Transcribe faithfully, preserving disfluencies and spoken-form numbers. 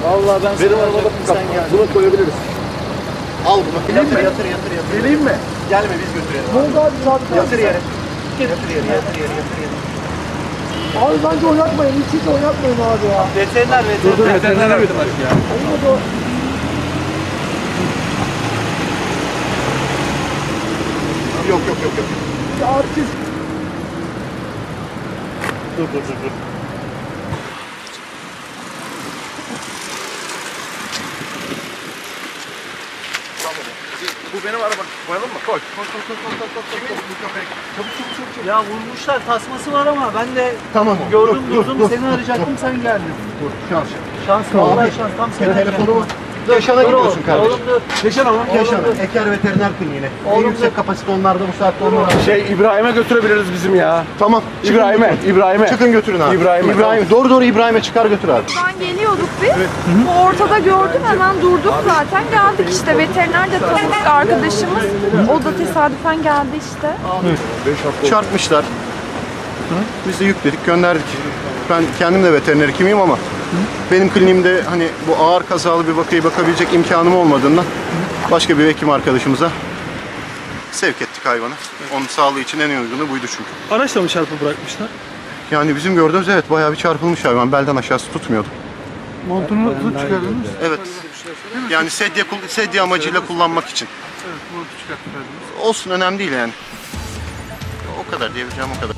Vallahi ben Benim sana arabada arayacaktım, sen geldin. buna koyabiliriz. Al bunu. Yatır yatır yatır yatır. Geleyim mi? Gelme biz götürelim. Ne oldu abi zaten? Yatır yere. Yatır yere yatır yere yatır yere. Abi bence oynatmayın. Hiç hiç oynatmayın abi ya. Veteriner veteriner. Dur veteriner aradım artık ya. Olmadı o. Yok yok yok yok. Ya artist. Dur dur dur dur. Bu benim araba. Koyalım mı? Koy. Koy koy koy koy koy koy. koy. Bu köpek. Çabuk çabuk çabuk çabuk. Ya vurmuşlar, tasması var ama ben de Tamam. gördüm Dur, durdum dur, seni dur, arayacaktım sen geldin. Dur. Şans. Şans vallahi şans tam seni Telefonumu. Yaşan'a Dur gidiyorsun oğlum, kardeşim. oğlum dur. Yaşan ama. Oğlum Yaşan. dur. Eker Veteriner Kliniğine. En Oğlum yüksek dur. kapasite onlarda bu saatte onlarda. Şey İbrahim'e götürebiliriz bizim ya. Tamam. çıkın İbrahim'e, götürün. İbrahim'e. Çıkın götürün abi. İbrahim'e, İbrahim. Doğru doğru İbrahim'e çıkar götür abi. Buradan geliyorduk biz. Bu ortada gördüm, hemen durduk zaten. Geldik işte, veteriner de tanıdık arkadaşımız. O da tesadüfen geldi işte. Çarpmışlar. Biz de yükledik, gönderdik. Ben kendim de veteriner hekimiyim ama benim kliniğimde hani bu ağır kazalı bir vakaya bakabilecek imkanım olmadığından başka bir hekim arkadaşımıza sevk ettik hayvanı. Onun sağlığı için en uygunu buydu çünkü. Araçla mı çarpıp bırakmışlar? Yani bizim gördüğümüz evet bayağı bir çarpılmış hayvan. Belden aşağısı tutmuyordu. Montunu çıkardınız. Evet. Yani sedye, kul- sedye amacıyla kullanmak için. Evet, montu çıkarttı. Olsun önemli değil yani. O kadar diyebileceğim o kadar.